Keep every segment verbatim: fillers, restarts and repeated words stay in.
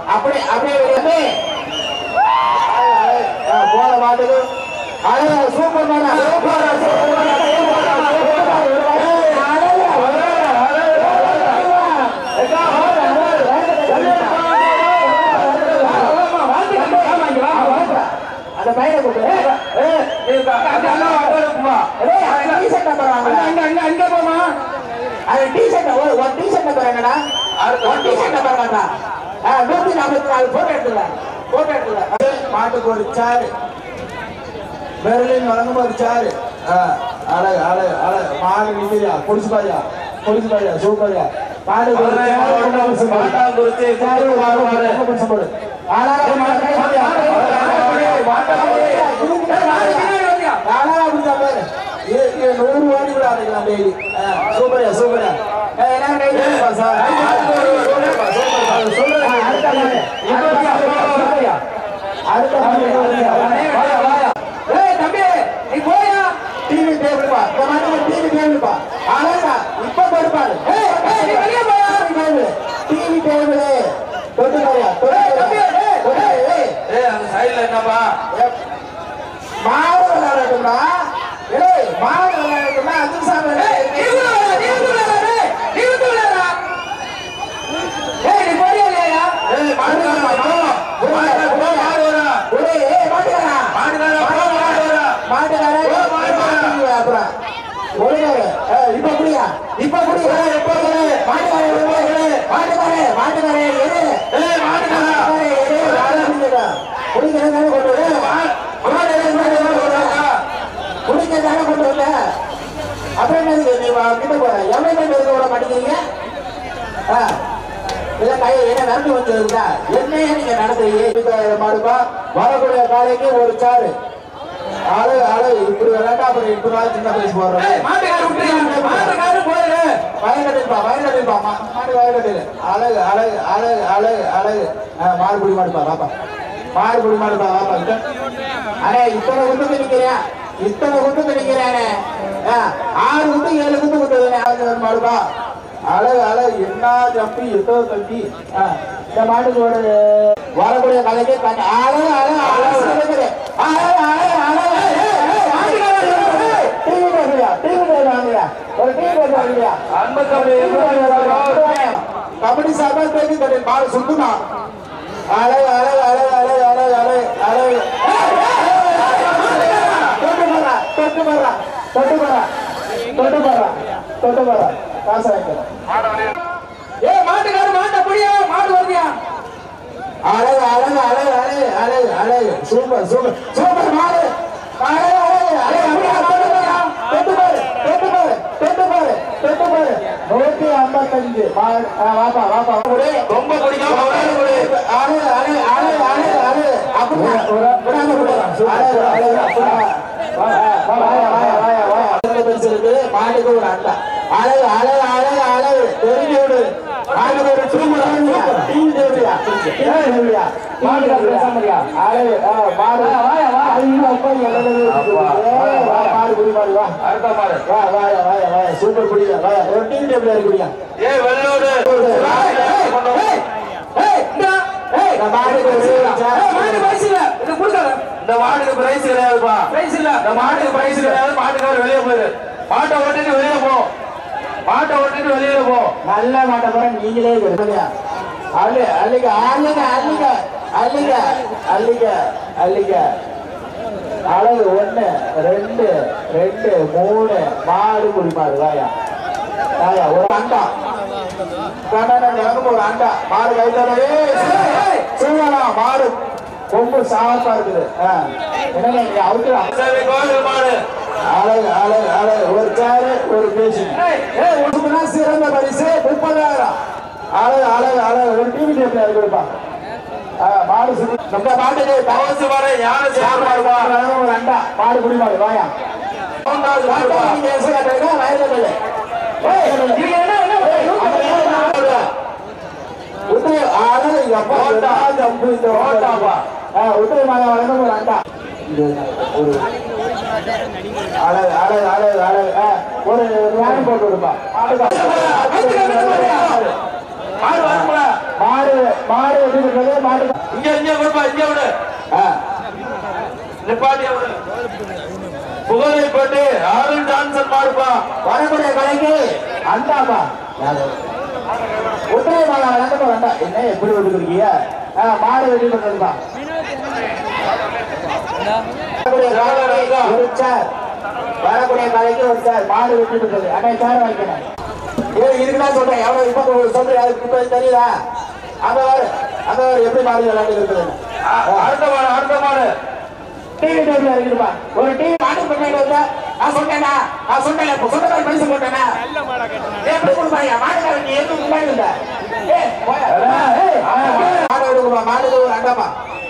அப்படி அப்படியே போன மாட்டுக்கு அழகா சூப்பர் மேனா சூப்பர் அந்த பையனை கூப்பிடு நூத்தி நாற்பத்தி நாலு போட்டோ எடுத்துல போட்டோ எடுத்துல மாட்டுக்கு ஒரு சாரு பெர்லின் வழங்கும் ஒரு சாரு அழகு அழகு அழகு மாடு நிக்கிறியா குடிச்சு பாரியா குடிச்சு பாரியா சூப்பரியா மாட்டுக்கு ஒரு நூறு வாடி கூட அடைக்கலாம் டெய்லி சூப்பரியா சூப்பரியா இப்ப கொடுப்பாரு டிவி டேபிள் மாடு விளையாடட்டும்டா மாடு விளையாடட்டும்னா அஞ்சு சாமி இப்ப புரியா இப்ப புரியா மாட்டுக்காரே மாட்டுக்காரே குடிக்கிறதான கொண்டு குடிக்கிறதான கொண்டு வந்த அப்புறம் என்ன நீ கிட்ட போற எவ்வளவு பேர் விட மாட்டேங்கிறீங்க என்ன நடந்து வந்துருந்தா என்னையே நீங்க நடத்துறீங்க மாடுப்பா வரக்கூடிய காலைக்கு ஒரு சாரு ஆளு ஆளு இப்படி விளையாட்டா அப்புறம் இப்படி சின்ன பிரைஸ் போடுறேன் வயக்கட்டிருப்பா வயக்கட்டிருப்பா மாடு வயக்கட்டிரு அழகு அழகு அழகு அழகு அழகு மாறுபடி மாடுப்பா வாப்பா மாறுபடி மாடுப்பா வாப்பா அடே இத்தனை குண்டு நிக்கிறேன் இத்தனை குண்டு நிக்கிறேனே ஆறு குண்டு ஏழு குண்டு குண்டு மாடுப்பா அழகு அழகு என்ன ஜம்பி எத்தோ தம்பி இந்த மாட்டுக்கு ஒரு வரக்கூடிய கலைக்கு அழகு அழகு அழகு அழகு அழகு அழகு கபடி சார்பா பேசி பால் சுத்துமா அழகு அழகு அழகு அழகு அழகு அழகு அழகு தொட்டு போறா தொட்டு போறா தொட்டு போறா தொட்டு போறா தொட்டு போறா காசு வாங்கிக்கிறேன் ஏ மாட்டுக்காரு மாட்ட புடியா மாடு வருதியா அழகு அழகு அழகு அழகு அழகு அழகு சூப்பர் சூப்பர் சூப்பர் மாடு அழகு அழகு அழகு தொட்டு பாரு தொட்டு பாரு தொட்டு பாரு தொட்டு பாரு நூத்தி ஐம்பத்தஞ்சு வாப்பா வாப்பா ரொம்ப பிடிக்கும் அழகு அழகு அழகு அழகு அழகு அப்படி மாட்டுக்கு ஒரு அண்டா அழகு அழகு அழகு அழகு தெரிஞ்சு விடு மாட்டுக்கு ஒரு சூப்பர் இந்த மாட்டுக்கு பிரைஸ் கிடையாதுப்பா பிரைஸ் இல்ல இந்த மாட்டுக்கு பிரைஸ் கிடையாது மாட்டுக்காரர் வெளியே போயிரு மாட்டை ஓட்டிட்டு வெளியே போ மாட்டை ஓட்டிட்டு வெளியே போ நல்ல மாட்டை போற நீங்களே அள்ளு அள்ளிக்க அள்ளிக்க அள்ளிக்க அள்ளிக்க அள்ளிக்க அள்ளிக்க அழகு ஒண்ணு ரெண்டு ரெண்டு மூணு மாடு குடிமாடு வாயா வாயா ஒரு அண்டா ஒரு அண்டா மாடு கைத்தாலே சூழலா மாடு கொம்பு சாவப்பா இருக்குது என்ன அவுக்கலாம் அழகு அழகு அழகு ஒரு சேரு ஒரு பேச்சு சிறந்த பரிசு முப்பதாயிரம் அழகு அழகு அழகு ஒரு டிவி டேபிள் கொடுப்பா மாடு சுத்தி நம்ம மாட்டுக்கு பவசு மாடு யானை ஒரு அண்டா மாடு குடிமாடு வாயா உத்தர மாதா வழங்கும் ஒரு அண்டா ஒரு அழகு அழகு அழகு அழகு ஒரு ஞானம் போட்டு கொடுப்பா மாடு மாடு எப்படி இருக்கிறது மாடு இங்க இங்க கொடுப்பா இங்க விடு நிப்பாட்டியா விடு புகழை போட்டு ஆறும் ஜான்சன் மாடுப்பா வரக்கூடிய கலைக்கு அந்தாப்பா ஒற்றை மாலை வளர்ந்து வேண்டாம் என்ன எப்படி விட்டுருக்கீங்க மாடு வெட்டி பண்ணுறதுப்பா ஒரு சார் வரக்கூடிய கலைக்கு ஒரு சார் மாடு வெட்டி பண்ணுறது அன்னை சார் வாங்கிக்கணும் இதுக்குதான் சொல்றேன் எவ்வளவு இப்ப சொல்றேன் அதுக்கு இப்ப தெரியுதா அந்த வாரு அந்த வாரு எப்படி மாடு விளையாண்டு இருக்குது அடுத்த மாடு அடுத்த மாடு டிவி டேபிள் இருக்குப்பா ஒரு டிவி மாடு பண்ணிட்டு வந்தா நான் சொன்னேனா நான் சொன்னேன் சொன்னதை பரிசு போட்டேனா எப்படி கொடுப்பாங்க மாடு நீ எதுவும் முன்னாடி இல்ல மாடு விடுங்கப்பா மாடு ஒரு அண்டாப்பா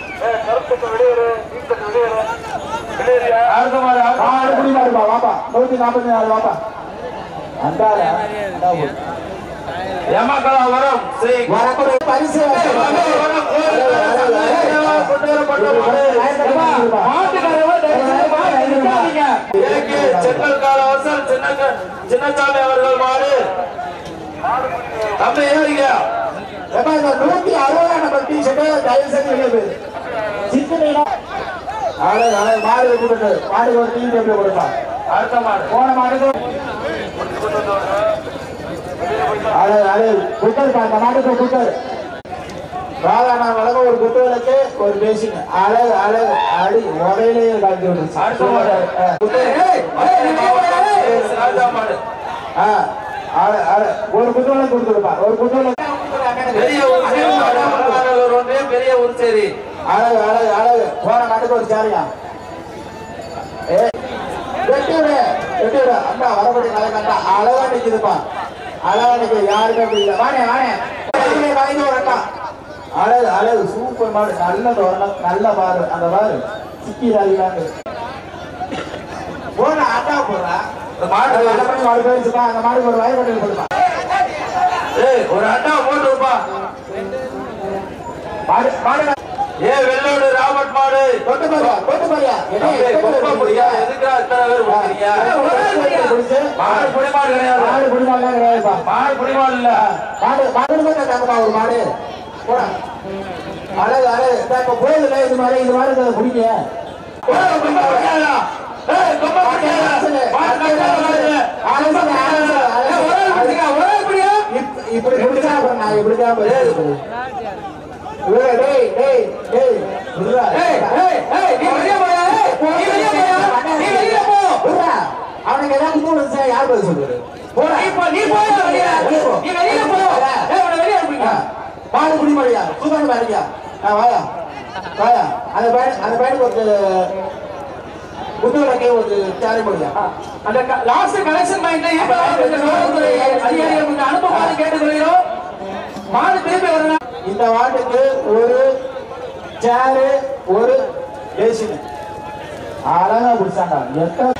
அடுத்த மாடு மாடு குடிமாடுப்பா வாப்பா நூத்தி நாற்பத்தி நாலு வாப்பா அண்டால ஏமாக்கலா வரும் வரக்கூடிய பரிசு சின்னசாமி அவர்கள் மாடு நம்ம ஏறிங்க நூத்தி அறுபதாம் நம்பர் டி ஷர்ட் தயவு செஞ்சு வெளியே போயிரு சின்ன மாடு கொடுத்து மாடு ஒரு டீ டேபிள் கொடுப்பா அடுத்த மாடு போன மாடு அது அது குக்கர் அந்த மாட்டுக்கு குக்கர் ராதானா வழங்க ஒரு குக்கருக்கு ஒரு பேசின் அழகு அழகு அடி முறையிலேயே காய்ச்சி விட்டுருச்சு அடுத்த மாடு ஒரு குத்தோலை கொடுத்துருப்பா ஒரு குத்தோலை பெரிய ஒரு சரி அழகு அழகு அழகு போன மாட்டுக்கு ஒரு சாரியா வெட்டி விட வெட்டி விட அண்ணா வரக்கூடிய கலை கண்டா அழகா நிக்குதுப்பா அழகா நிக்குது யாருமே அப்படி இல்லை வானே வானே வாங்கி ஒரு அண்ணா அழகு அழகு சூப்பர் மாடு நல்ல தோரணம் நல்ல பாரு அந்த பாரு சிக்கி ராஜிலாங்க போன அண்ணா போடுறா மாடு மாடு போயிருச்சுப்பா அந்த மாடுக்கு ஒரு வயப்பட்டு கொடுப்பா ஒரு அண்ணா போட்டுப்பா மாடு மாடு ஏ வெள்ளோடு ராபர்ட் மாடு கொட்டு பாரியா கொட்டு பாரியா என்ன முடியா எதுக்கு அத்தனை பேர் போறீங்க மாடு புடிமாடு கிடையாது மாடு புடிமாடுலாம் கிடையாதுப்பா மாடு புடிமாடு இல்ல மாடு மாடு தாங்கப்பா ஒரு மாடு போடா அழகு அழகு இப்ப கோயிலுல இது மாதிரி இது மாதிரி பிடிக்க இப்படி பிடிச்சா அப்புறம் நான் இப்படிதான் அவனுக்கு ஏதாவது மூணு யார் பதில் சொல்லுவாரு மாடு குடிமொழியா சுகன் பாருங்க வாயா வாயா அந்த பையன் அந்த பையனுக்கு ஒரு புதுவரக்கே ஒரு சாரி மொழியா அந்த லாஸ்ட் கலெக்ஷன் பாயிண்ட் அதிகாரிகள் அனுப்புமாறு கேட்டுக்கொள்கிறோம் மாடு திரும்பி வரணும் இந்த வாட்டுக்கு ஒரு சேரு ஒரு பேசின் அழகா பிடிச்சாங்க எத்தனை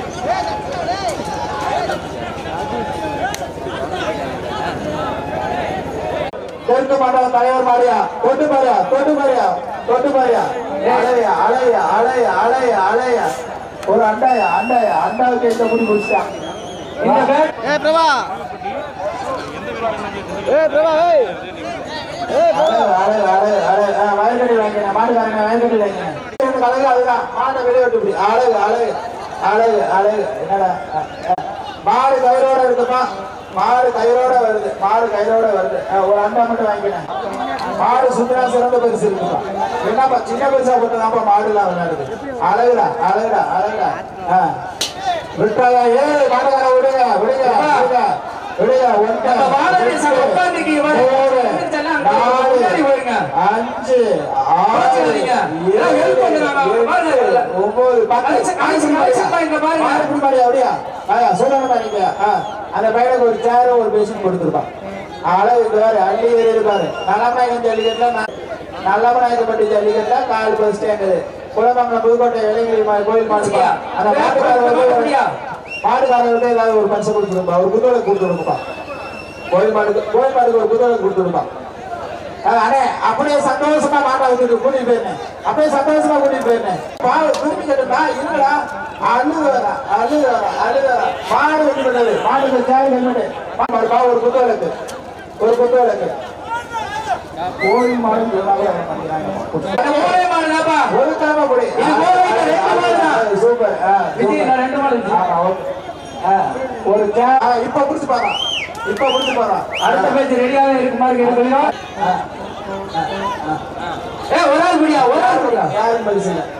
தெற்கு மண்டல தலைவர் மாடியா தொட்டு பாரியா தொட்டு பாரியா தொட்டு பாரியா அலையா அலையா அலையா அலையா அலையா ஒரு அண்டாயா அண்டாயா அண்டாவுக்கு எந்த முடி பிடிச்சிட்டான் வயல்கட்டி வாங்கினேன் மாட்டுக்காரங்க வயல்கட்டி வாங்கினேன் அழகு அதுதான் மாட்டை வெளியே விட்டு அழகு அழகு அழகு அழகு என்னடா மாடு கயிறோட இருக்குப்பா மாடு கயிறோட வருது மாடு கயிறோட வருது ஒரு அண்டா மட்டும் வாங்கினேன் மாடு சுத்தனா சிறந்த பரிசு இருக்குப்பா என்னப்பா சின்ன பரிசா போட்டுதான்ப்பா மாடு எல்லாம் விளையாடுது அழகுடா அழகுடா அழகுடா விட்டாயா ஏ மாடுகார விடுங்க விடுங்க விடுங்க விடுங்க அஞ்சு ஆறு ஒன்பது அப்படியா சொல்லணுமா நீங்க அந்த பையனுக்கு ஒரு சேர ஒரு பேசிட்டு கொடுத்துருப்பான் அழகு இருக்காரு அள்ளி ஏறி இருப்பாரு நல்லமநாயகன் ஜல்லிக்கட்டுல நல்லமநாயகப்பட்டி ஜல்லிக்கட்டுல கால் பஸ் ஸ்டாண்டு குளமங்கலம் புதுக்கோட்டை இளைஞரி கோயில் மாடுப்பா அந்த மாட்டுக்காரர் மாடுகாரருக்கு ஏதாவது ஒரு பரிசு கொடுத்துருப்பா ஒரு குதிரை கொடுத்துருப்பா கோயில் மாடுக்கு கோயில் மாடுக்கு ஒரு குதிரை கொடுத்துருப்பா அண்ணே அப்படியே சந்தோஷமா மாட்டை வந்துட்டு கூட்டிட்டு போயிருந்தேன் அப்படியே சந்தோஷமா கூட்டிட்டு போயிருந்தேன் பால் திரும்பி கேட்டுப்பா இல்லடா அழுவரா அழுவரா அழுவரா மாடு வந்துட்டது மாடுக்கு சேவை வந்துட்டு மாடு பா ஒரு குதிரைக்கு ஒரு குதிரைக்கு கோழி மாடு சொன்னாலும் வர மாட்டேங்கிறாங்க. ஒரே மாடுதாப்பா. ஒரு தலைமை கொடி. இது கோழி மாடு, ரெண்டு மாடு தான். சூப்பர். ஆ, விஜய் நான் ரெண்டு மாடு வச்சு. ஆ, ஓகே. ஆ, ஒரு கே ஆ, இப்ப புடிச்சு பாரு. இப்ப புடிச்சு பாரு. அடுத்த பேச்சு ரெடியாவே இருக்கு மாதிரி கேட்கணும். ஆ. ஏ ஒரு ஆள் முடியா, ஒரு ஆள் முடியா. யாரும் பதில்